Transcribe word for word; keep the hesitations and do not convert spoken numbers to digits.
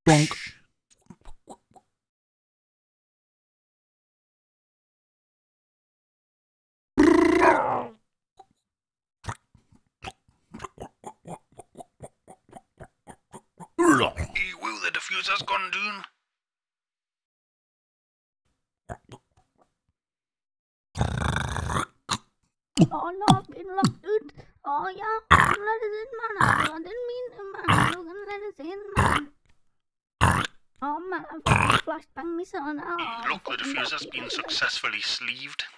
Bonk. Will the diffuser's gone down? Oh no, I've been locked out. Oh yeah, let us in, man. I didn't mean to, man. You're gonna let us in, man. Oh man, I've fucking flashbanged me son. Oh, Look, the diffuser's been successfully sleeved.